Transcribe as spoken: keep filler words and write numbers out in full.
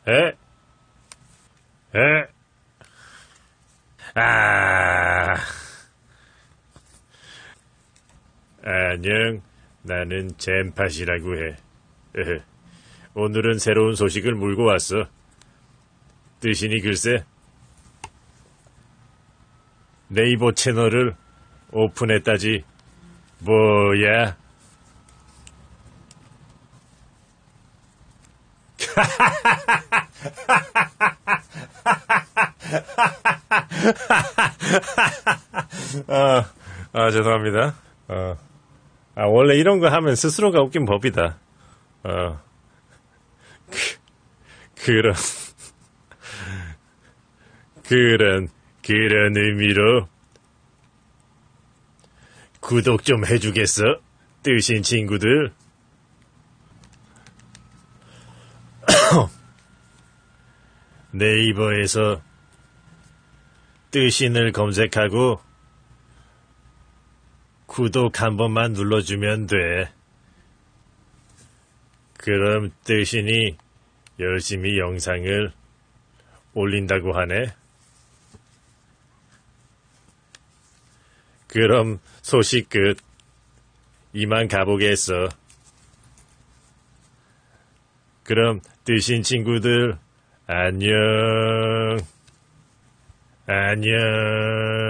에? 에? 아, 안녕. 나는 잼팟이라고 해. 에헤. 오늘은 새로운 소식을 물고 왔어. 뜻이니 글쎄. 네이버 채널을 오픈했다지. 뭐야? 아, 아, 죄송합니다. 어. 아, 원래 이런 거 하면 스스로가 웃긴 법이다. 어. 그, 그런, 그런, 그런 의미로 구독 좀 해주겠어? 뜨신 친구들. 네이버에서 뜨신을 검색하고 구독 한 번만 눌러주면 돼. 그럼 뜨신이 열심히 영상을 올린다고 하네. 그럼 소식 끝. 이만 가보겠어. 그럼 뜨신 친구들 안녕. 안녕.